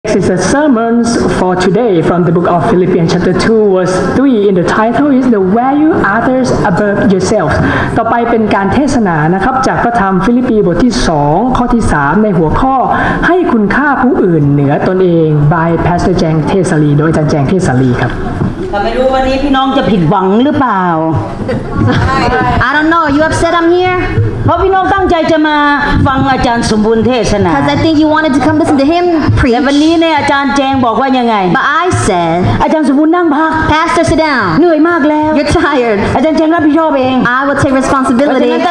This is the sermons for today from the book of Philippians chapter 2 verse 3 in the title is the value others above yourself ต่อไปเป็นการเทศนานะครับจากพระธรรมฟิลิปปีบทที่2ข้อที่3ในหัวข้อให้คุณค่าผู้อื่นเหนือตนเอง by Pastor แจงเทศลีโดยอาจารย์แจงเทศลีครับแต่ไม่รู้วันนี้พี่น้องจะผิดหวังหรือเปล่า I don't know. You upset I'm here? เพราะพี่น้องตั้งใจจะมาฟังอาจารย์สมบูรณ์เทศนา Because I think you wanted to come listen to him แต่ preach. วันนี้เนี่ยอาจารย์แจงบอกว่ายังไง But I said, อาจารย์สมบูรณ์นั่งพัก Pastor, sit down. เหนื่อยมากแล้ว You're tired. อาจารย์แจงรับผิดชอบเอง I will take เพราะฉะ responsibility. นั้น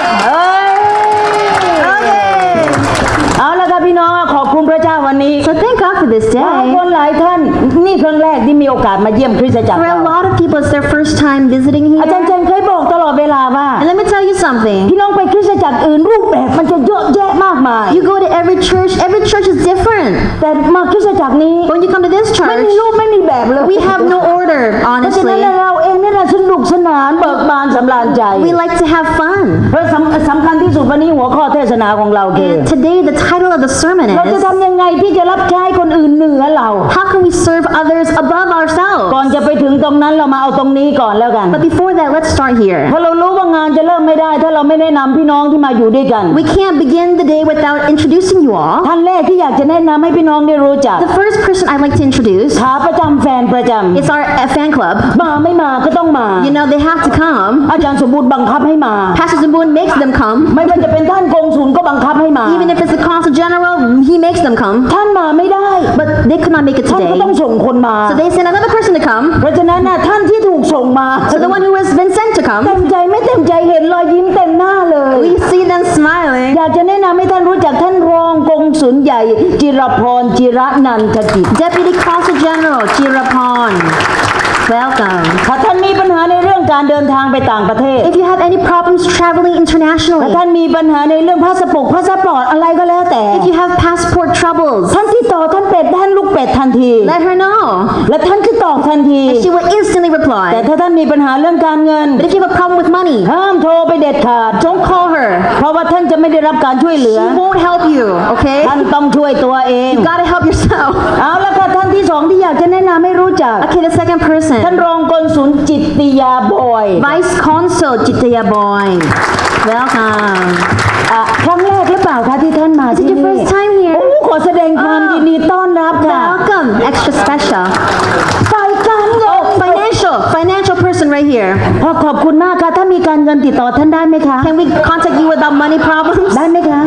เอาละครับพี่น้องขอบคุณพระเจ้าวันนี้ So thank God for this หลาย day. คนหลายท่านนี่ครั้งแรกที่มีโอกาสมาเยี่ยมคริสตจักร For เรา a lot of people, it's their first time visiting อาจารย์ here. แจงเคยบอกตลอดเวลาว่า And let me tell you something. พี่น้องไปคริสตจักรอื่นรูปแบบมันจะเยอะแยะมากมาย You go to every church is different. แต่มาคริสตจักรนี้ When you come to this ไม่มี church, รูปไม่มีแบบเลย we have no order, เพราะฉะนั้น honestly. เราเองนี่แหละสนุกสนานเบิกบานสำราญใจ We like to have fun. เพราะสำคัญที่สุดวันนี้หัวข้อเทศนาของเราคือ And today, the title of the sermon เราจะ is, ทำยังไงที่จะรับใช้คนอื่นเหนือเรา How can we serve others above ก่อน ourselves? จะไปถึงตรงนั้นเรามาเอาตรงนี้ก่อนแล้วกัน But before that, let's start here. เพราะเรารู้ว่างานจะเริ่มไม่ได้ถ้าเราไม่แนะนำพี่น้องที่มาอยู่ด้วยกัน We can't begin the day without introducing you all. ท่านแรกที่อยากจะแนะนำให้พี่น้องได้รู้จัก The first person I'd like to introduce ขาประจำแฟนประจ is our fan club. ำมาไม่มาก็ต้องมา You know, they have to come. อาจารย์สมบูรณ์บังคับให้มา Pastor Zabun makes them come. ไม่ว่าจะเป็นท่านกงสุลก็บังคับให้มา Even if it's the consul general, he makes them come. ท่านมาไม่ได้ But they could not make it ท่านก็ today. ต้องส่งคนมา So they send another person to come. เพราะฉะนั้นท่านที่ถูกส่งมา So the one who has been sent to เต็ come, มใจไม่เต็มใจเห็นรอยยิ้มเต็มหน้าเลย we see them smiling. อยากจะแนะนำให้ท่านรู้จักท่านรองกงสุลใหญ่จิรพรจิระนันทกิจ Deputy Consul General Chirapan. Welcome. ถ้าท่านมีปัญหาในเรื่องการเดินทางไปต่างประเทศ If you have any problems traveling ถ้า internationally, ท่านมีปัญหาในเรื่องพาสปอร์ตอะไรก็แล้วแต่ if you have passport troubles, ท่านติดต่อท่านเป็ดท่านลูกเป็ดทันที let her know. และท่านก็ตอบทันที She will instantly แต่ reply. ถ้าท่านมีปัญหาเรื่องการเงิน But if you have a problem with money, ห้ามโทรไปเด็ดขาด don't call her. เพราะว่าท่านจะไม่ได้รับการช่วยเหลือ She won't help you, okay? ท่านต้องช่วยตัวเอง You gotta help yourself. เอาละค่ะท่านที่สองที่อยากจะแนะนำให้รู้จัก Okay, the second ท่าน person. รองกงสุลจิตติยาบอย Vice Consul Chitaya Boy. Welcome. ครั้งแรกหรือเปล่าคะที่ท่านมา Is ที่ it your นี่ first time here? โอ้ขอแสดงความยินดีต้อนรับค่ะ Welcome. Extra special. ฝ่ายการเงิน Financial person right here. ขอบคุณมากค่ะถ้ามีการเงินติดต่อท่านได้ไหมคะ Can we contact you about money problems? ได้ไหมคะ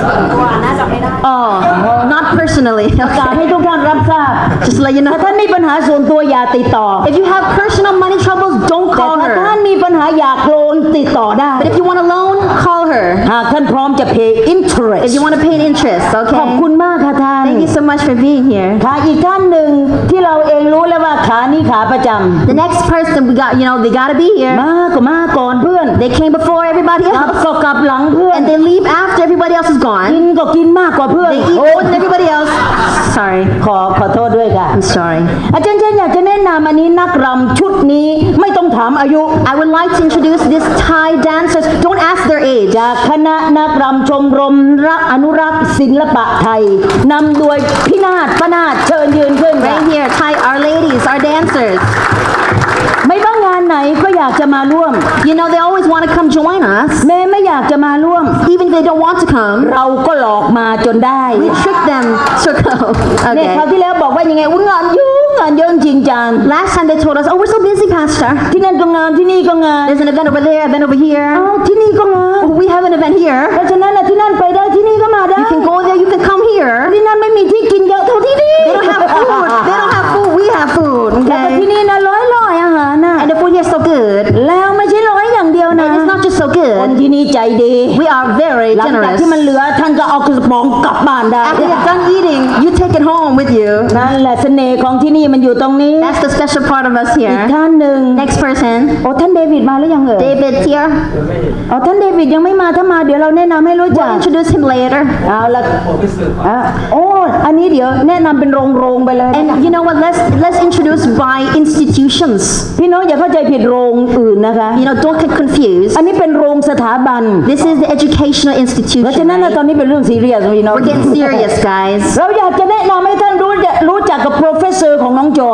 Oh, not personally. ประกาศ Okay. ให้ทุกท่านรับทราบ Just let you ถ้า know. ท่านมีปัญหาส่วนตัวอย่าติดต่อ If you have personal money troubles, don't แต่ call ถ้าท่าน her. มีปัญหาอยากโลนติดต่อได้ But if you want a loan, call her. หากท่านพร้อมจะ pay interest If you want to pay an interest, ขอบคุ okay? ณมากค่ะท่าน Thank you so much for being here. ค่ะอีกท่านหนึ่งที่เราเองรู้แล้วว่าขานี้ขาประจ The next person we got, they gotta be ำ here. มาก่อนเพื่อน They came before everybody กลับ else. ก็กลับหลังเพื่อน And they leave after everybody else is กิ gone. นก็กินมากกว่าเพื่อน They eat more than everybody else. Sorry. ขอโทษด้วยค่ะ I'm sorry. อาจารย์อยากจะแนะนำอันนี้นักรำชุดนี้ไม่ต้องถามอายุ I would like to introduce this Thai dancers. Don't ask their age. จากคณะนักรำชมรมอนุรักษ์ศิลปะไทยนำโดยพี่นาฏป้านาฏเชิญยืนขึ้นค่ะ Right here, Thai, our ladies, our dancers. ไม่ว่างานไหนก็อยากจะมาร่วม They always want to come join us. แม้ไม่อยากจะมาร่วม Even if they don't want to come, เราก็หลอกมาจนได้ we trick them to come. เนี่ยคราว Okay. ที่แล้วบอกว่ายังไงงานเยอะจริงจัง Last time they told us, oh, we're so busy, Pastor. ที่นั่นก็งานที่นี่ก็งาน There's an event over there, event over here. ที่นี่ก็งาน Oh, we have an event เพ here. ราะฉะนั้นที่นั่นไปได้ที่นี่ก็มาได้ You can go there, you can come here. ที่นั่นไม่มีที่กินเยอะเท่าที่นี่ They don't have food. They don't have food. We have food. แล้วก็ที่ Okay. นี่นะร้อยอาหารน่ะ And the food here is so good. แล้วไม่ใช่ร้อยอย่างเดียวนะ And it's not just so คน good. ที่นี่ใจดี We are very หลังจาก generous. ที่มันเหลือท่านก็เอากระป๋องกลับบ้านได้ After you're done eating, you take it home with you. นั่นแหละเสน่ห์ของที่นี่มันอยู่ตรงนี้ That's the special part of us อีก here. ท่านหนึ่ง Next person, โอ้ท่านเดวิดมาแล้วยังเอ่ย David's here. อ๋อท่านเดวิดยังไม่มาถ้ามาเดี๋ยวเราแนะนำให้รู้จัก We'll introduce him later. เอาละโอ้อันนี้เดี๋ยวแนะนำเป็นโรงไปเลย And you know what? Let's introduce by institutions. พี่น้องอย่าเข้าใจผิดโรงอื่นนะคะ Don't get confused. อันนี้เป็นโรงสถาบัน This is the educational เพราะ institution. ฉะนั้น Right? ตอนนี้เป็นเรื่องซีเรียสพี่น้อง We're getting serious, guys. เราอยากจะแนะนำให้ท่านรู้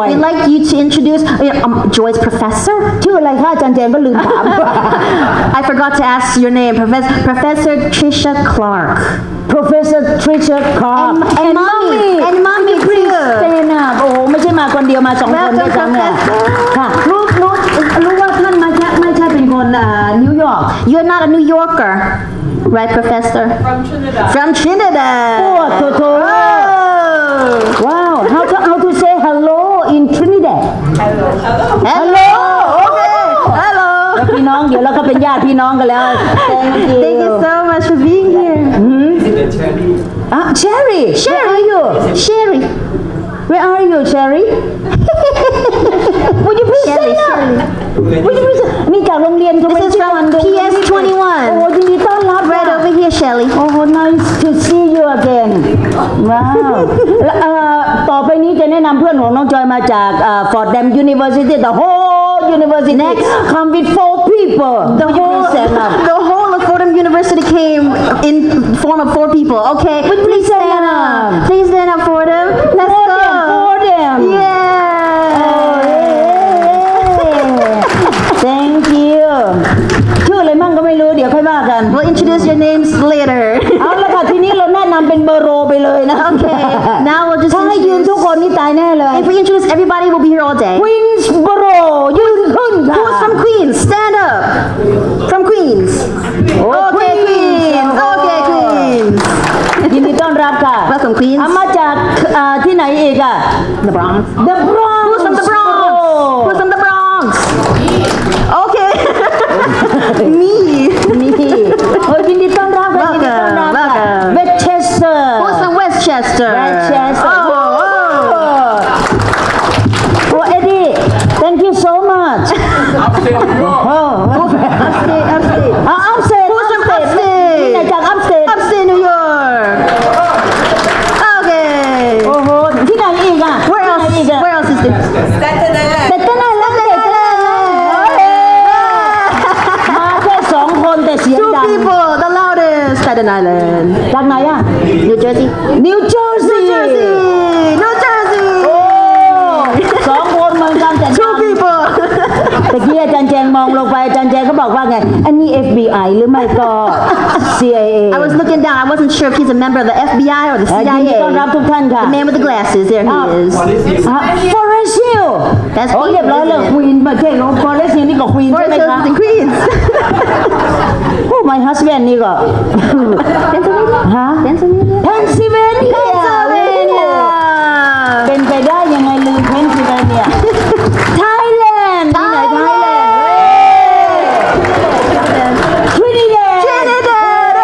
Joy we'd like you to introduce Joy's professor. ชื่ออะไรคะอาจารย์แจงก็ลืมถาม I forgot to ask your name, Professor Trisha Clark. Professor Trisha Clark And mommy please too. stand up โอ้โหไม่ใช่มาคนเดียวมาสองคนด้วยกันเนี่ยค่ะรู้ว่าท่านไม่ใช่เป็นคนนิวยอร์ก You're not a New Yorker, right, Professor? From Trinidad. โอ้โถ Wow how to say hello in Trinidad Hello. Okay. Hello. แล้วพี่น้องเดี๋ยวเราก็เป็นญาติพี่น้องกันแล้ว Thank you so much for being here. Cherry where are you Sherry. Where are you Cherry Would you please stand up Would you please นี่จากโรงเรียน This is from PS21. โอ้ยินดีต้อนรับ Right over here, Shelly. โอ้ nice to see you again ว้าวต่อไปนี้จะแนะนำเพื่อนของน้องจอยมาจาก Fordham University the whole university Next. come with 4 people The whole of Fordham University came in form of 4 people. Okay, please stand up. Please stand up, Fordham. Let's go. Fordham Yeah. Thank you ชื่ออะไรมั่งก็ไม่รู้เดี๋ยวค่อยว่ากัน We'll introduce your names later. เอาละค่ะทีนี้เราแนะนำเป็นเบอร์โรไปเลยนะ Okay, now we'll just ถ้าให้ยืน introduce. ทุกคนนี่ตายแน่เลย If we introduce everybody, we'll be here all day. Queensboro ยืนขึ้นค่ะ Who's from Queens? Stand up. From Queens. Okay, Queens. Okay, Queens. ยินดีต้อนรับค่ะ Welcome, Queens. มาจากที่ไหนอีกอะ The Bronx. The Bronx Who's from the Bronx? Who's from the Bronx? Okay. Me. นี่ยินดีต้อนรับค่ะยินดีต้อนรับค่ะ Welcome. Westchester Who's from Westchester? Westchester. Oh. Oh Eddie thank you so much Upstate. Upstate Who's from Upstate upstate? นี่จาก Upstate Upstate New York. Okay. โอ้โหที่ไหนอีกอะ Where ที่ไหนอีก else? อะ Where else is this? แต่ก็นั่นแหละแต่ก็นั่นแหละมาแค่2 คนแต่เสียง Two ดัง people, the loudest. Staten Island. จากไหนอะ New Jersey. New Jersey New Jersey. โอ้2 คนเหมือนกันแต่ดั Two ง people. ตะกี้อาจารย์แจงมองลงไปอาจารย์แจงก็บอกว่าไง อันนี้ FBI หรือไม่ก็ CIA I was looking down. I wasn't sure if he's a member of the FBI or the ยินดีต้อนรับ CIA. ทุกท่านค่ะ The man with the glasses. There he is. Forest Hill That's โอ้เรียบร้อยเลย Queen ไม่ใช่ Forest Hill นี่ก็ Queen ใช่ Forest ไหม Hills คะ is in Queens. โอ้ my husband นี่ก็ ฮะ Pennsylvania. Pennsylvania Pennsylvania. เป็นไปได้ยังไงลืม Pennsylvania Thailand ที่ไหน Thailand Trinidad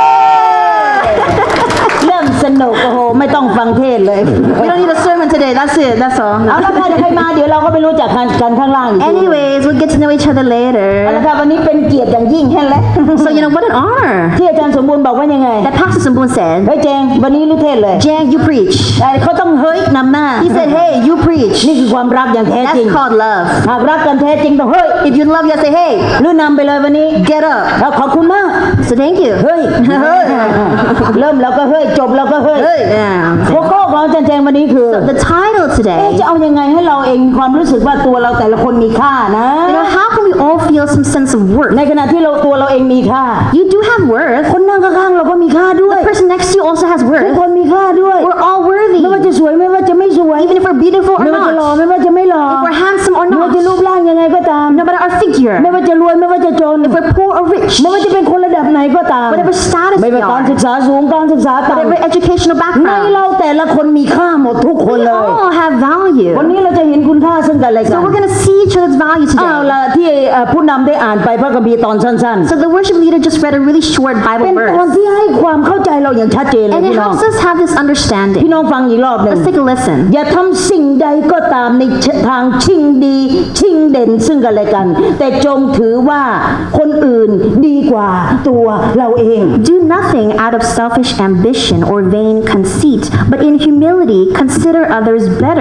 เริ่มสนุกโอ้โหไม่ต้องฟังเทศเลย We don't need a sermon today. That's it. That's all. เอาละค่ะเดี๋ยวใครมาเดี๋ยวเราก็ไปรู้จักกันข้างล่างอีกที Anyways, we'll get to know each other เอาละ later. ค่ะวันนี้เป็นเกียรติอย่างยิ่งแค่แล้ว So you know what an honor. ที่อาจารย์สมบูรณ์บอกว่ายังไง That Pastor Sambun said, เฮ้ยเจงวันนี้รู้เทศเลย Jack, you preach. แต่เขาต้องเฮ้ยนำหน้า He said, hey, you preach. นี่คือความรักอย่างแท้จริง That's called love. หากรักกันแท้จริงต้องเฮ้ย If you love, you say, hey, หรือนำไปเลยวันนี้ get up. เราขอบคุณมาก So thank you. เฮ้ย เริ่มแล้วก็เฮ้ยจบแล้วก็เฮ้ย Hey. Yeah. หัวข้อของอาจารย์แจงวันนี้คือ The title เอ๊ะ today, จะเอายังไงให้เราเองมีความรู้สึกว่าตัวเราแต่ละคนมีค่านะ you know, how can we all feel some sense of worth? ในขณะที่ตัวเราเองมีค่า You do have worth. คนนั่งข้างๆเราก็มีค่าด้วย The person next to you also has ทุก worth. คนมีค่าด้วย We're all worthy. ไม่ว่าจะสวยไม่ว่าจะไม่สวย Even if we're beautiful or ไม่ว่าจะหล่อ not. ไม่ว่าจะไม่หล่อ If we're handsome or ไม่ว่า not. จะรูปร่างยังไงก็ตาม No matter our figure. ไม่ว่าจะรวยไม่ว่าจะจน If we're poor or rich. ไม่ว่าจะเป็นคนระดับไหนก็ตาม Whatever status ไม่ we ว่าการศึ are. กษาสูงการศึกษาต่ำ Whatever educational ใน background. เราแต่ละคนมีค่าหมดทุกคน We เลย all have value. วันนี้เราจะเห็นคุณค่าซึ่งกันและกั So น we're going to see each other's value เอา today. ละที่ผู้นำได้อ่านไปพระคัมภีร์ตอนสั้น So the worship leader just read a really short ๆ Bible เป็นตอน verse. ที่ให้ความเข้าใจเราอย่างชัดเจนเลย And it พี่น้อง helps us have this พี่ understanding. น้องฟังอีกรอบหนึ่ง Let's take a listen. อย่าทำสิ่งใดก็ตามในทางชิงดีชิงเด่นซึ่งกันและกัน แต่จงถือว่าคนอื่นดีกว่าตัวเราเอง Do nothing out of selfish ambition or vain conceit, but in humility consider others better than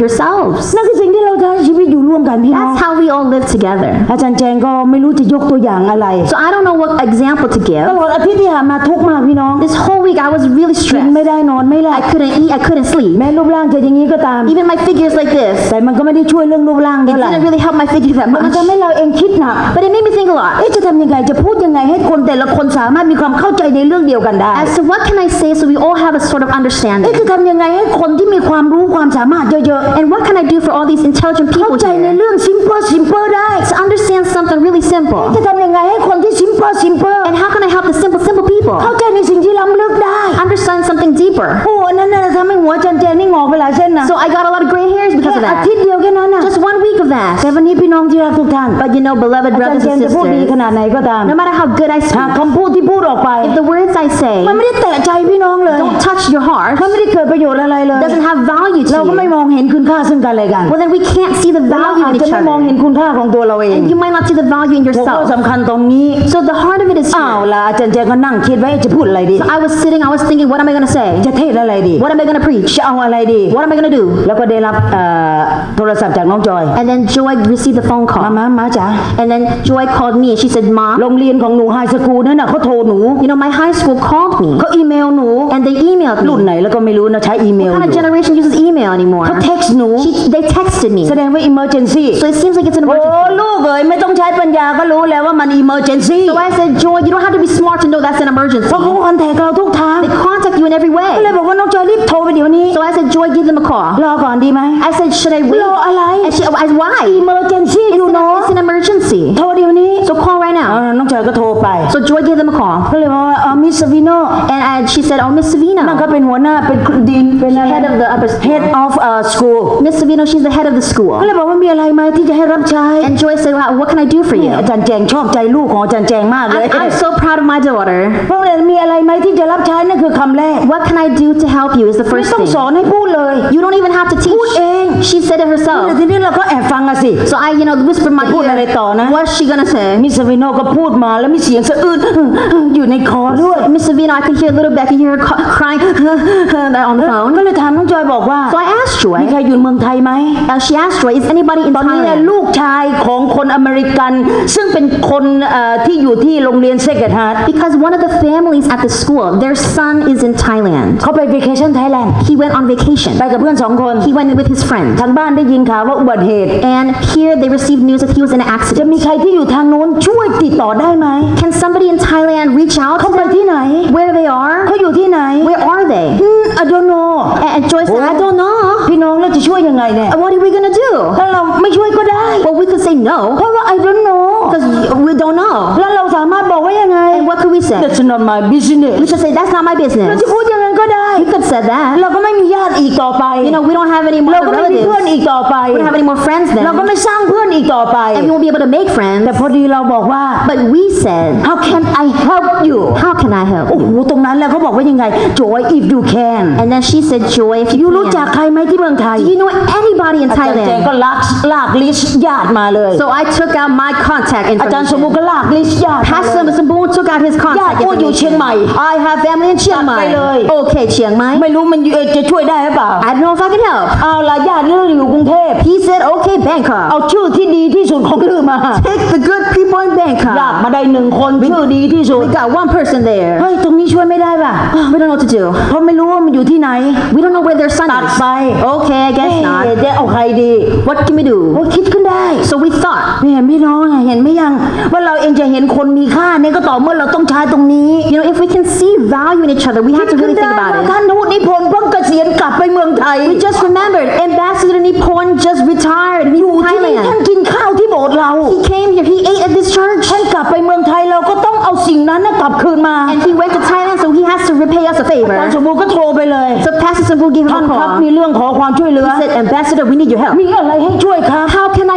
yourselves. นั่นคือสิ่งที่เราใช้ชีวิตอยู่ร่วมกันพี่น้อง That's how we all live together. อาจารย์แจงก็ไม่รู้จะยกตัวอย่างอะไร So I don't know what example to ต give. ลอดอาทิตย์ที่ผ่านมาทุกข์มากพี่น้อง This whole week I was really กิน stressed. ไม่ได้นอนไม่หลั I บ couldn't eat, I couldn't sleep. แม้รูปร่างจะอย่างนี้ก็ตาม Even my figures like this. แต่มันก็ไม่ได้ช่วยเรื่องรูปร่าง It เท่าไหร่ didn't really help my figure that มัน much. ทำให้เราเองคิดหนัก But it made me think a lot. จะทำยังไงจะพูดยังไงให้คนแต่ละคนสามารถมีความเข้าใจในเรื่องเดียวกันได้ As to what can I say so we all have a sort of understanding. จะทำยังไงให้คนที่มีความรู้ความสามารถเยอะ And what can I do for all these intelligent ๆเข้า people ใจใน here เรื่อง simple ได้ to understand something really simple? จะทำยังไงให้คนที่ simple And how can I help the simple people เข้าใจในสิ่งที่ล้ำลึกได้ understand something deeper? โอ้อันนั้นน่ะทำให้หัวจันเจนนี่งอกไปหลายเส้นนะ So I got a lot of gray hairs because of อา that. ทิตย์เดียวแค่นั้นนะ Just 1 week of แต่ that. วันนี้พี่น้องที่รักทุกท่าน But you know, beloved อาจารย์ brothers เจน and จะพูดดี sisters, ขนาดไหนก็ตาม no matter how good I หาก speak, คำพูดที่พูดออกไป if the words I มัน say ไม่ได้แตะใจพี่น้องเลย don't touch your heart, มันไม่ได้เกิดประโยชน์อะไรเลย doesn't have value เรา to ก็ไม่ you, มองเห็นคุณค่าซึ่งกันและกัน well then we can't see the เรา value อาจ in จะ each ไม่มองเห็น other. คุณค่าของตัวเราเอง And you might not see the value in หัวข้อ yourself. สำคัญตรงนี้ So the heart of it is อ้าว here. ล่ะอาจารย์เจนก็นั่งคิดไว้จะพูดอะไรดี So I was sitting, I was thinking, what am I going to say? จะเทศอะไรดี What am I going to preach? จะเอาอะไรดี What am I going to do? แล้วก็ได้รับโทรศัพท์จากน้องจอย And then Joy received the phone มา call. จ๋า And then Joy called me and she said, โร Mom, งเรียนของหนูไฮสคูลนั่นน่ะเขาโทรหนู you know, my high school called me เขาอีเมลหนู and they emailed รุ่น me. ไหนแล้วก็ไม่รู้นะใช้อีเมล What อ kind of ยู่ generation uses email anymore? เขาเท็กซ์หนู They texted me. แสดงว่า emergency So it seems like it's an โอ้ emergency. ลูกเอ๋ยไม่ต้องใช้ปัญญาก็รู้แล้วว่ามัน emergency So I said, Joy, you don't have to be smart to know that's an เพราะ emergency. เขาคอนแทคเราทุกทาง They contact you in every ก็เลย way. บอกว่าน้องจอยรีบโทรไปเดี๋ยวนี้ So I said, Joy, give them a call. รอก่อนดีไหม I said, should I wait? รออะไร And she, why? emergency อยู่เนาะ It's an emergency. โทรเดี๋ยวนี้ So call right now. น้องจอยก็โทรไป So Joy gave them a call. ก็เลยบอกว่ามิสวิโน And she said, oh, Miss นั่นก็ Savino, เป็นหัวหน้าเป็นดีนเป็นอะไร head of the upper school. head of school Miss Savino, she's the head of the ก็ school. เลยบอกว่ามีอะไรไหมที่จะให้รับใช้ And Joy said, well, what can I do for you? อาจารย์แจงชอบใจลูกของอาจารย์แจงมากเลย I'm so proud of my daughter. เพราะเลยมีอะไรไหมที่จะรับใช้นั่นคือคำแรก What can I do to help you is the ไม่ first ต้องสอ thing. นให้พูดเลย You don't even have to พูด teach. เอง She said it แต่ herself. ทีนี้เราก็แอบฟังอะสิ So I, whispered my พูดอะไร ear. ต่อนะ What's she gonna say? มิสวิโนก็พูดมาแล้วมีเสียงสะอื้นอยู่ในคอด้วย Miss Savino, I could hear a little bit. I could hear her crying on the phone. ก็เลยถามน้องจอยบอกว่า So I asked มี Joy. ใครอยู่เมืองไทยไหม She asked Joy, is anybody in ตอนนี้เนี่ย Thailand? ลูกชายของคนอเมริกัน ซึ่งเป็นคนที่อยู่ที่โรงเรียนเซกฮาร์ด Because one of the families at the school, their son is in Thailand. เขาไป vacation Thailand He went on vacation. ไปกับเพื่อน2 คน He went with his friend. ทางบ้านได้ยินข่าวว่าอุบัติเหตุ And here they received news that he was in an จะ accident. มีใครที่อยู่ทางโน้นช่วยติดต่อได้ไหม Can somebody in Thailand reach out เขา to ไป them? ที่ไหน Where they are? เขาอยู่ที่ไหน Where are they? I don't know And Joy said, I don't know. พี่น้องเราจะช่วยยังไงเนี่ย What are we gonna do? ถ้าเราไม่ช่วยก็ได้ Well, we could say เพ no ราะว่า I don't know because we don't know. แล้วเราสามารถบอกว่ายังไง And what could we say? That's not my business We should say that's not my เรา business. จะพูดยังไงก็ได้ We could say that. เราก็ไม่มีญาติอีกต่อไป We don't have any more เราก็ไม่มี relatives. เพื่อนอีกต่อไป We don't have any more friends เราก็ then. ไม่สร้างเพื่อนอีกต่อไป And we won't be able to make แต่ friends. พอดีเราบอกว่า But we said, How can I help you how can I help โอ้ you? โหตรงนั้นแล้วเขาบอกว่ายังไง Joy if you can And then she said, Joy, if ยู you รู้จัก can. ใครไหมที่เมืองไทย Do you know anybody in อาจารย์แจงก็ Thailand? ลากลิสต์ญาติมาเลย So I took out my contact อาจารย์สมบูร information. ณ์ก็ลากลิสต์ญาติมาเลย Pastor Samboon took out his ญาติ contact พูดอยู่เชียงใหม่ information. I have family in Chiang ไปเลย Mai. Okay, Chiang Mai. ไม่รู้มันจะช่วยได้หรือเปล่า I don't know if I can help. เอาล่ะญาติเราอยู่กรุงเทพ He said, okay, Bangkok. เอาชื่อที่ดีที่สุดของลือมา Take the good people in ญาติ Bangkok. มาได้1 คนชื่อดีที่สุด We got one person there. เฮ้ยตรงนี้ช่วยไม่ได้ป่ะ We don't know what to do. เพราะไม่รู้ว่ามันอยู่ที่ไหน We don't know where their son ตัด is. ไป Okay, I เอ๊ guess not. ะจะเอาใครดี What can we โอ้ do? คิดขึ้นได้ So we thought, ไม่เห็นพี่น้องอะเห็นไหมยังว่าเราเองจะเห็นคนมีค่าเนี่ยก็ต่อเมื่อเราต้องใช้ตรงนี้ if we can see value in each other, we have to ขึ้น really ได้ think ว่า about ท่าน it. ทูตนิพนธ์เพิ่งเกษียณกลับไปเมืองไทย We just remembered Ambassador Nippon just retired. He's อยู่ in ที่นี่ท่าน Thailand. กินข้าวที่โบสถ์เรา He came here. He ate at this church. ท่านกลับไปเมืองไทยเราก็ต้องเอาสิ่งนั้นน่ะกลับคืนมา And he went to Thailand, so he has to repay us a อาจารย์ favor. สมบูรณ์ก็โทรไปเลย So Pastor Sambu gave him ท่าน a ครับ call. มีเรื่องขอความช่วยเหลือ He said, Ambassador, we need your help. มีอะไรให้ช่วยครับ How can I help you?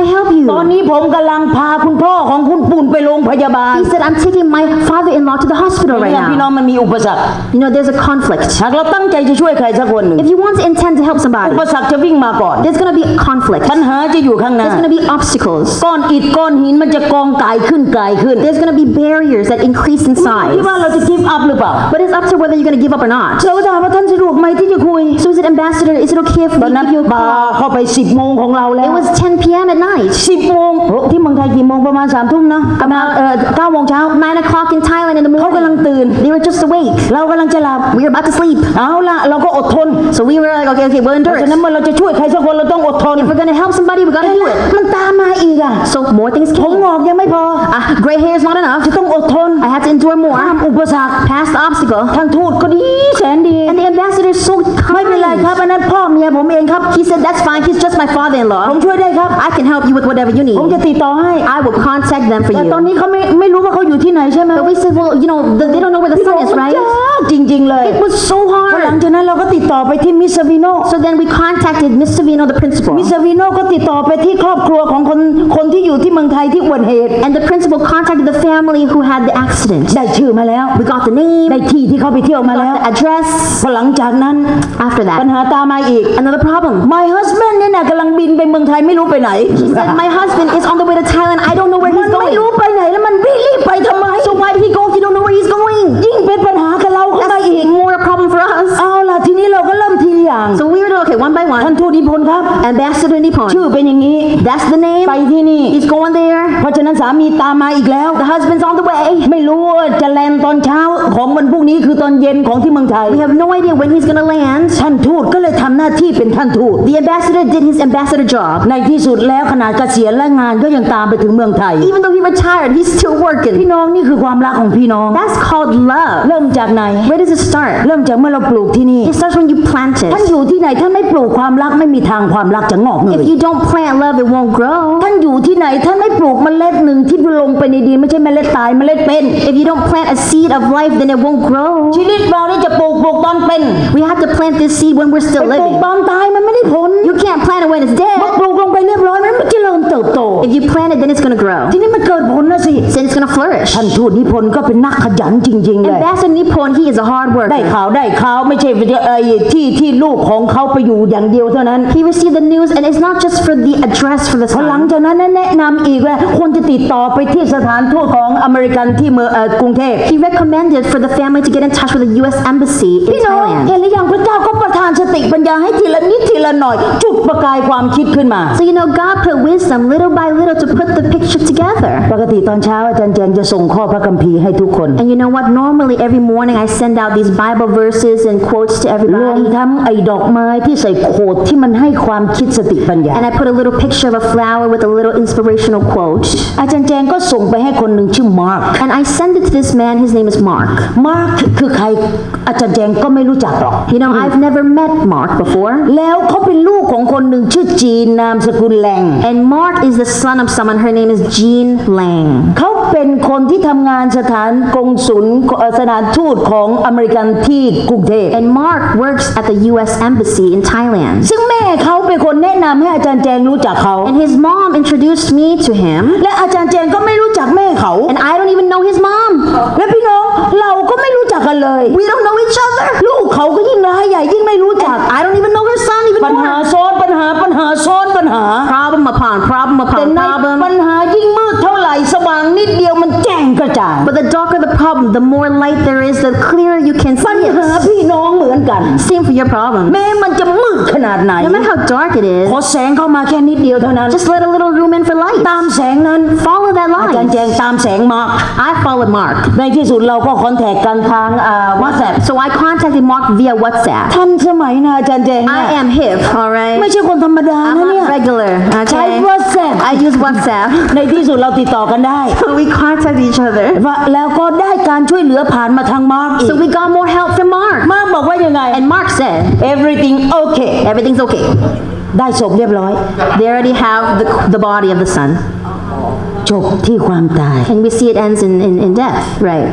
ตอนนี้ผมกำลังพาคุณพ่อของคุณปู่ไปโรงพยาบาล He said, I'm taking my father-in-law to the hospital right พี่น้อง now. มันมีอุปสรรค You know, there's a conflict. หากเราตั้งใจจะช่วยใครสักคนหนึ่ง If you want to intend to help อุ somebody, ปสรรคจะวิ่งมาก่อน there's going to be conflict. ปัญหาจะอยู่ข้างหน้า There's going to be obstacles. ก้อนอิฐก้อนหินมันจะกองกายขึ้น There's going to be barriers that increase in ที่ size. ว่าเราจะ give up หรือเปล่า But it's up to whether you're going to give up or not. เราก็ถามว่าท่านสะดวกไหมที่จะคุย So is it, Ambassador, is it okay if ตอน we นั้น give you a บา call? เข้าไป10 โมงของเราแล้ว It was 10 p.m. at night. 10 โมงที่เมืองไทยกี่โมงประมาณ3 ทุ่มนะประมาณ9 โมงเช้า 9 o'clock in Thailand in the เขากำลัง morning. ตื่น They were just awake. เรากำลังจะหลับ We were about to sleep. เอาละเราก็อดทน So we were like, okay, we'll เพราะ endure ฉะนั้น it. เมื่อเราจะช่วยใครสักคนเราต้องอดทน If we're going to help somebody, we got to do it. มันตามมาอีกอ่ะ So more things ผม came. งอกยังไม่พอ Gray hair is not enough. จะต้องอดทน I had to endure ข้าม more. อุปสรรค Past the obstacle. ท่านทูตก็ดีแสนดี And the ambassador is so ไม่เป็นไรครับ kind. อันนั้นพ่อเมียผมเองครับ He said, that's fine. He's just my ผม father-in-law. ช่วยได้ครับ I can help you with whatever you ผม need. จะติดต่อให้ I will contact them for แต่ตอน you. นี้เขาไม่รู้ว่าเขาอยู่ที่ไหนใช่ไหม But we said, well, you know, they don't know where the sun is, มัน right? ยากจริงๆเลย It was so พอหลัง hard. จากนั้นเราก็ติดต่อไปที่มิสวิโน So then we contacted Mr. Vino, the principal. มิสวิโนก็ติดต่อไปที่ครอบครัวของคนที่อยู่ที่เมืองไทยที่อุบัติเหตุ And the principal contacted the family who had the accident. ได้ชื่อมาแล้ว We got the name, ได้ที่ที่เขาไปเที่ยวมาแล้ว got the address. พอหลังจากนั้น After ปัญ that, หาตามมาอีก another problem. My husband เนี่ยนะกำลังบินไปเมืองไทยไม่รู้ไปไหน He said, my husband is on the way to Thailand. I don't know where มัน he's ไม่ going. รู้ไปไหนแล้วมันรีบไปทำไม So why did he go if you don't know where he's going? ยิ่งเป็นปัญหากับเราเข้ามาอีก That's more a problem for us. เอาล่ะทีนี้เราก็เริ่มทีละอย่าง So we were doing, okay, one by ท่าน one. ทูตนิพนธ์ครับ Ambassador ชื่อ Nippon. เป็นอย่างนี้ That's the name. ไปที่นี่ He's going there. เพราะฉะนั้นสามีตามมาอีกแล้ว The husband's on the way. ไม่รู้ว่าจะแลนด์ตอนเช้าของวันพรุ่งนี้คือตอนเย็นของที่เมืองไทย We have no idea when he's going to land. ท่านทูตก็เลยทำหน้าที่เป็นท่านทูต The ambassador did his ambassador job. ในที่สุดแล้วขนาดเกษียณและงานก็ยังตามไปถึงเมืองไทย Even though he retired, he's still พี่ working. น้องนี่คือความรักของพี่น้อง That's called love. เริ่มจากไหน Where does it start? เริ่มจากเมื่อเราปลูกที่นี่ It starts when you plant ท่าน it. อยู่ที่ไหนท่านไม่ปลูกความรักไม่มีทางความรักจะงอกเงย If you don't plant love, it won't grow. ท่านอยู่ที่ไหนท่านไม่ปลูกเมล็ดหนึ่งที่ลงไปในดินไม่ใช่เมล็ดตายเมล็ดเป็น If you don't plant a seed of life, then it won't grow. ชีวิตเรานี่จะปลูกตอนเป็น We have to plant this seed when we're ไป still ปลูก living. ตอนตายมันไม่ได้ผล You can't plant it when it's เมื่อ dead. ปลูกลงไปเรียบร้อยมันไม่เจริญเติบโต If you plant it, then it's going to grow. ทีนี้มันเกิดผลนะสิ Then it's going to flourish. ท่านทูตนิพนธ์ก็เป็นนักขยันจริงๆเลย Ambassador Nippon, he is a hard ได้ worker. ข่าวไม่ใช่ที่ลูกของเขาไปอยู่อย่างเดียวเท่านั้น He received the news, and it's not just for the address for the พอหลัง son. จากนั้นแนะนำอีกว่าควรจะติดต่อไปที่สถานทูตของอเมริกันที่กรุงเทพ He recommended for the family to get in touch with the U.S. Embassy in พี่น้อง Thailand. เห็นหรือยังพระเจ้าก็ประทานสติปัญญาให้ทีละนิดทีละหน่อย จุดประกายความคิดขึ้นมา So you know, God put wisdom little by little to put the picture together. ปกติตอนเช้าอาจารย์แจงจะส่งข้อพระคัมภีร์ให้ทุกคน And you know what? Normally every morning I send out these Bible verses and quotes to รวม everybody. ทั้งไอ้ดอกไม้ที่ใส่โคดที่มันให้ความคิดสติปัญญา And I put a little picture of a flower with a little inspirational quote. อาจารย์แจงก็ส่งไปให้คนหนึ่งชื่อมาร์ค And I send it to this man. His name is Mark. มาร์คคือใครอาจารย์แจงก็ไม่รู้จักหรอก You know, I've never met Mark before. แล้วเขาเป็นลูกของคนหนึ่งชื่อจีนนามสกุลแหลง And Mark is the son of someone. Her name is Jean Lang. เขาเป็นคนที่ทำงานสถานกงสุลสถานทูตของอเมริกันที่กรุงเทพ And Mark works at the U.S. Embassy in Thailand. ซึ่งแม่เขาเป็นคนแนะนำให้อาจารย์แจงรู้จักเขา And his mom introduced me to him. และอาจารย์แจงก็ไม่รู้จักแม่เขา And I don't even know his mom. และพี่น้องเราก็ไม่รู้จักกันเลย We don't know each other. ลูกเขาก็ยิ่งร้ายใหญ่ยิ่งไม่รู้จัก I don't even know her son even ปัญหา more. ซ้อนปัญหาซ้อนปัญหา Problem upon problem แต่ upon ใน problem. ปัญหายิ่งมืดเท่าไหร่สว่างนิดเดียวมันแจ้งกระจ่าง But the darker the problem, the more light there is, the clearer you can ปัญ see หา it. พี่น้องเหมือนกัน Same for your problem. แม้มันจะมืดขนาดไหน No matter how dark it ขอ is, แสงเข้ามาแค่นิดเดียวเท่านั้น just let a little room in for light. ตามแสงนั้น Follow that อาจารย์แจ light. งตามแสงมาร์ค I followed Mark. ในที่สุดเราก็คอนแทคกันทางWhatsApp So I contacted Mark via WhatsApp. ทันสมัยนะอาจารย์แจง I am hip, all ไม่ right? ใช่คนธรรมดา I'm นะเนี่ย not regular, ใช้ okay? WhatsApp I use WhatsApp. ในที่สุดเราติดต่อกันได้ So we contact each other. แล้วก็ได้การช่วยเหลือผ่านมาทางมาร์คอีก So we got more help from Mark. มาร์คบอกว่ายังไง And Mark said, everything okay everything's okay. ได้ศพเรียบร้อย They already have the body of the son. จบที่ความตาย And we see it ends in death, right?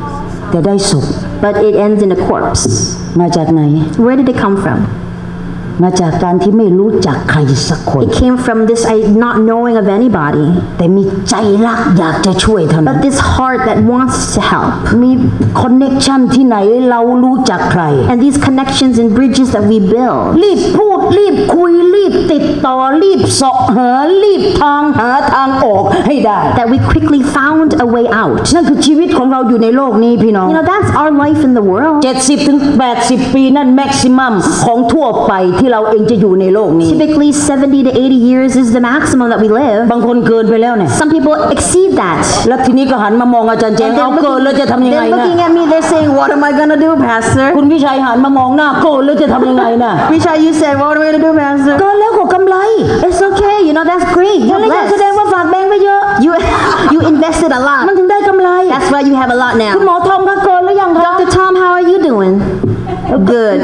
แต่ได้ศพ But it ends in a corpse. มาจากไหน Where did it come from? มาจากการที่ไม่รู้จักใครสักคน It came from this not knowing of anybody. แต่มีใจรักอยากจะช่วยเท่านั้น But this heart that wants to help. มีคอนเนคชั่นที่ไหนเรารู้จักใคร And these connections and bridges that we build. รีบพูดรีบคุยรีบติดต่อรีบเสาะหารีบหาทางออกให้ได้ That we quickly found a way out. นั่นคือชีวิตของเราอยู่ในโลกนี้พี่น้อง You know, that's our life in the world. 70 ถึง 80 ปีนั่นแม็กซิมัมของทั่วไปที่เราเองจะอยู่ในโลกนี้ Typically 70 to 80 years is the maximum that we live. บางคนเกินไปแล้วเนี่ย Some people exceed that. แล้วทีนี้ก็หันมามองอาจารย์แจง And เอาเกินแล้วจะทำยังไง they're นะ looking at me, they're saying, what am I gonna do, Pastor? คุณวิชัยหันมามองหน้าเกินแล้วจะทำยังไงนะ Richard, you said, what am I gonna do, Pastor? เกินแล้วก็กำไร It's okay, you know, that's great. นั่ You're นแหละแสดง blessed. ว่าฝากแบงค์ไปเยอะ You invested a มัน lot. ถึงได้กำไร That's why you have a lot คุณ now. หมอทอมคะเกินแล้วยังคะ Dr. Tom, how are you doing? Good.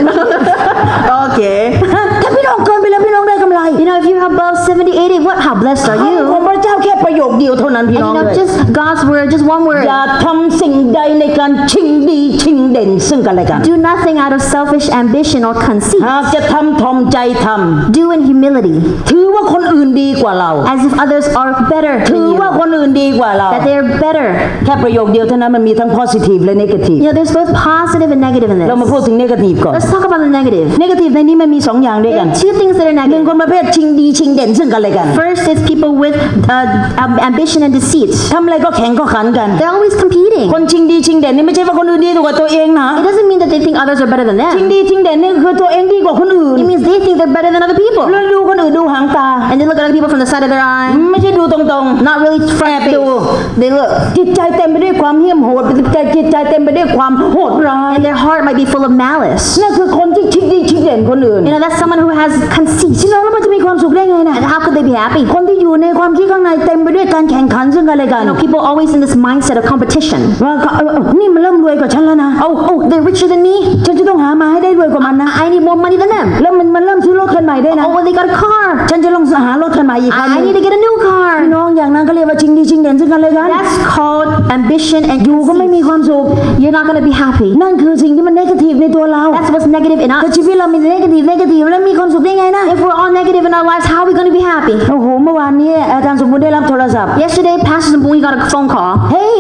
Okay. ถ้าพี่น้องเกินไปแล้วพี่น้องได้กำไร You know, if you're above 70, 80, how blessed are คำของ you? พระเจ้าแค่ประโยคเดียวเท่านั้นพี่ And น้อ you ง know, เลย just God's word, just one อ word. ย่าทำสิ่งใดในการชิงดีชิงเด่นซึ่งกันและกัน Do nothing out of selfish ambition or conceit. หากจะทำทอมใจท Do in humility, ำถือว่าคนอื่นดีกว่าเรา as if others are better ถื than อ you. ว่าคนอื่นดีกว่าเรา That they're better. แค่ประโยคเดียวเท่านั้นมันมีทั้ง positive และ negative You know, there's both positive and negative in เรามา this. พูดถึง negative ก่อน Let's talk about the negative. negative ในนี้มันมีสองอย่างด้วย There กัน are two things that are หนึ่ง negative. คนประเภทชิงดีชิงเด่นซึ่งกันและกัน First is people with ambition and deceit. ทำอะไรก็แข่งก็ขันกัน They're always competing. คนชิงดีชิงเด่นนี่ไม่ใช่ว่าคนอื่นดีกว่าตัวเองนะ It doesn't mean that they think others are better than ชิง them. ดีชิงเด่นนี่คือตัวเองดีกว่าคนอื่น It means they think they're better than other people. แล้วดูคนอื่นดูหางตา And they look at other people from the side of their eye. ไม่ใช่ดูตรง Not really front face. They look. ๆจิตใจเต็มไปด้วยความเหี้ยมโหดจิตใจเต็มไปด้วยความโหดร้าย And their heart might be full of malice. นั่นคือคนที่ชิงดีชิงเด่นคนอื่น You know, that's someone who has conceit. พี่น้องแล้วมันจะมีความสุขได้ไงนะ And how could they be happy? คนที่อยู่ในความคิดข้างในเต็มไปด้วยการแข่งขันซึ่งกันและกัน You know, people always in this mindset of competition. ว่านี่มันเริ่มรวยกว่าฉันแล้วนะ Oh, they're richer than me. ฉันจะต้องหามาให้ได้รวยกว่ามันนะ I need more money than them. แล้วมันเริ่มซื้อรถคันใหม่ได้นะ Oh, well, they got a car. ฉันจะลองหารถคันใหม่อีกคันห I นึ่ง need to get a new พี่ car. น้องอย่างนั้นก็เรียกว่าชิงดีชิงเด่นซึ่งกันและกัน That's called ambition and อยู่ก็ไม่มี conceit. ความสุข You're not going to be happy. นั่นคือสิ่งที่มันเนกาทีฟในตัวเรา That's what's negative in ถ้า us. ชีวิตเรามีเนกาทีฟแล้วมีความสุขได้ไงนะ If we're all negative in our lives, how are we going to be happy? โอ้โหเมื่อวานนี้อาจารย์สมบูรณ์ได้รับโทรศัพท์ Yesterday, Pastor Zambuni got a phone call.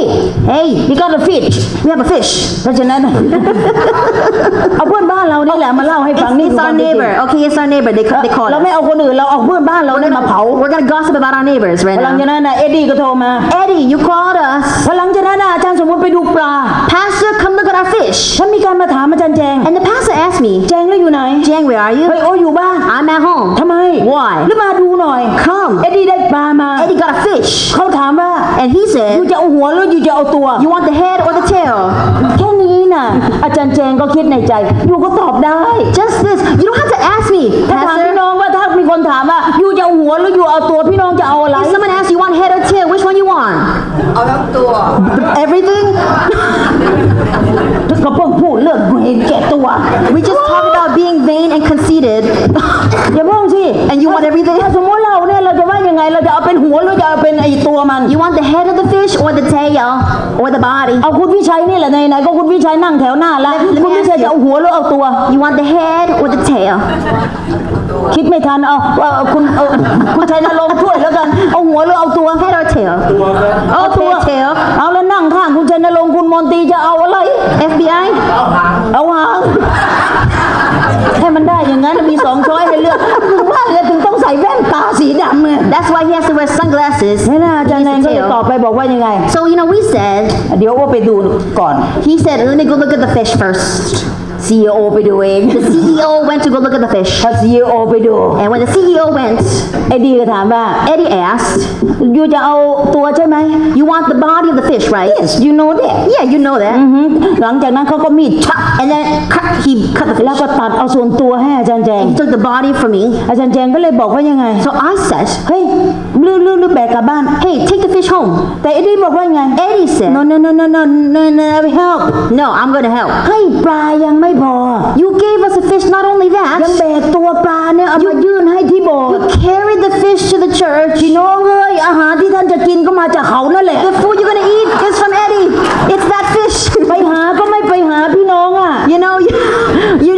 Hey we got a fish We have a fish. เพราะฉะนั้น เอาเพื่อนบ้านเรานี่แหละมาเล่าให้ฟังนี่ It's our neighbor. Okay, it's our neighbor. They call เรา us. ไม่เอาคนอื่นเราเอาเพื่อนบ้านเราเนี่ยมาเผา We're going to gossip about our neighbors right หลังจาก now. นั้นเอ็ดดี้ก็โทรมา Eddie, you called us. พอหลังจากนั้นอาจารย์สมบูรณ์ไปดูปลา Pastor, come look at our fish. ฉันมีการมาถามอาจารย์แจง And the pastor asked me, แจงแล้วอยู่ไหน Jang, where are เฮ้ย you? โอ้อยู่บ้าน I'm at home. ทำไม Why? หรือมาดูหน่อย Come. เอ็ดดี้ได้ปลามา Eddie got a fish. เขาถามว่า And he อยู่ said, จะเอาหัวหรืออยู่จะเอาตัว you want the head or the tail? แค่นี้น่ะอาจารย์แจงก็คิดในใจ อยู่ก็ตอบได้ Just this. You don't have to ask me, ถ้าถามพี่ Pastor. น้องว่าถ้ามีคนถามว่าอยู่จะเอาหัวหรืออยู่เอาตัวพี่น้องจะเอาอะไร If someone asks you want head or tail, which one you want? Everything? ก็เพิ่งพูดเรื่องเห็นแก่ตัว We just talked about being vain and conceited. อย่าเพิ่งสิ And you want everything? ถ้าสมมติเราเนี่ยเราจะว่ายังไงเราจะเอาเป็นหัวหรือจะเอาเป็นไอตัวมัน You want the head of the fish or the tail or the body? เอาคุณวิชัยนี่แหละไหนๆก็คุณวิชัยนั่งแถวหน้าแล้ว Let me คุณวิชัย ask you. จะเอาหัวหรือเอาตัว You want the head or the tail? คิดไม่ทันคุณชัยนรงค์ช่วยแล้วกันเอาหัวหรือเอาตัว Head or tail? เอาตัว Okay, tail. เอาแล้วนั่งข้างคุณชัยนรงค์คุณมนตรีจะเอาอะไร FBI? เอาหางให้มันได้อย่างนั้นมีสองช้อยให้เลือกถึงว่าเลยถึงต้องใส่แว่นตาสีดำเนี่ย That's why he has to wear sunglasses. นี่นะอาจารย์แน He น needs ก็ the เลยตอบ tail. ไปบอกว่ายังไง So, you know, we said, เดี๋ยวว่าไปดูก่อน he said, let me go look at the fish first. CEO ไปดูเอง The CEO went to go look at the fish. ถ้า CEO ไปดู And when the CEO went, ไอ้ดีก็ถามว่า Eddie asked, ยูจะเอาตัวใช่ไหม you want the body of the fish, right? Yes you know that Yeah, you know that. หลังจากนั้นเขาก็มีดชัก And then he cut the แล้ว fish. ก็ตัดเอาส่วนตัวให้อาจารย์แจง He took the body from me. อาจารย์แจงก็เลยบอกว่ายังไง So I said, เฮ้ยลือแบกกลับบ้าน hey, take the fish home. แต่ไอ้ดีบอกว่ายังไง Eddie said, no help no, I'm going to help. ให้ปลายังไม่พอ You gave us a fish, not only ยัง that, แบกตัวปลาเนี่ยเอามายื่นให้ที่โบสถ์ you carried the fish to the church. พี่น้องเอ้ยอาหารที่ท่านจะกินก็มาจากเขานั่นแหละ The food you're going to eat is from Eddie. It's that fish. ไปหาก็ไม่ไปหาพี่น้องอ่ะ You know, you didn't find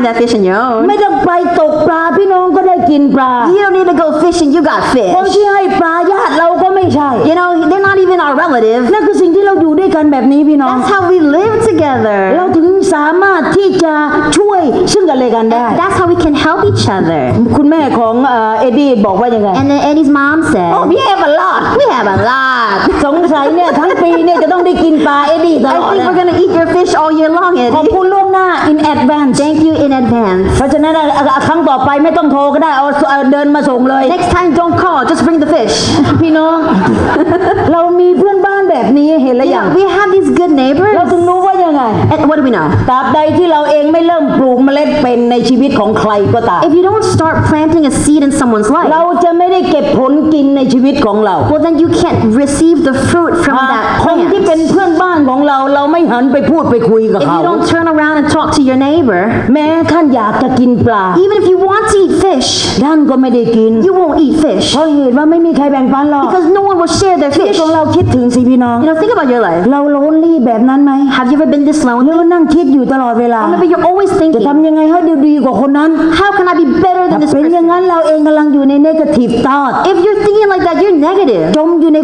that fish on your own. ไม่ต้องไปตกปลาพี่น้องก็ได้กินปลา You don't need to go fishing, you got คน fish. ที่ให้ปลาญาติเราก็ไม่ใช่ You know, they're not even our relative. นั่นคือสิ่งที่เราอยู่ด้วยกันแบบนี้พี่น้อง That's how we live เรา together. ถึงสามารถที่จะช่วยซึ่งกันและกันได้ That's how we can help each other. คุณแม่ของเอ็ดดี้บอกว่ายังไง And then Eddie's mom said, Oh, we have a lot. we have a lot. สงสัยเนี่ยทั้งปีเนี่ยจะต้องได้กินปลาเอ็ดดี้ต I ลอด think นะ we're gonna eat your fish all year long, ขอบ Eddie. คุณล่วงหน้า in advance Thank you in advance. เพราะฉะนั้นครั้งต่อไปไม่ต้องโทรก็ได้เอาเดินมาส่งเลย Next time, don't call, just bring the fish. พี่น้อง เรามีเพื่อนบ้านแบบนี้เห็นแล้วยัง We have these good เรา neighbors. ถึงรู้ว่ายังไง And what do we know? ตราบใดที่เราเองไม่เริ่มปลูกเมล็ดเป็นในชีวิตของใครก็ตาม If you don't start planting a seed in someone's เรา life, จะไม่ได้เก็บผลกินในชีวิตของเรา well, then you can't receive the fruit from หาก that คนที่เป็น plant. เพื่อนบ้านของเราเราไม่หันไปพูดไปคุยกับ If เขา you don't turn around and talk to your neighbor, แม้ท่านอยากจะกินปลา even if you want to eat fish, ท่านก็ไม่ได้กิน you won't eat fish เพราะเหตุว่าไม่มีใครแบ่งปันหรอก because no one will share their ชีวิต fish. ของเราคิดถึงสิพี่น้อง You know, think about your life. เราโลนลี่แบบนั้นไหม Have you ever been this หรื lonely? อนั่งคิดอยู่ตลอดเวลา Or maybe you're always จะ thinking, ทำยังไงให้ดีกว่าคนนั้น how can I be better ถ้า than this เป็นอย่าง person? นั้นเราเองกำลังอยู่ใน negative thought If you're thinking like that, you're negative. จมอยู่ใน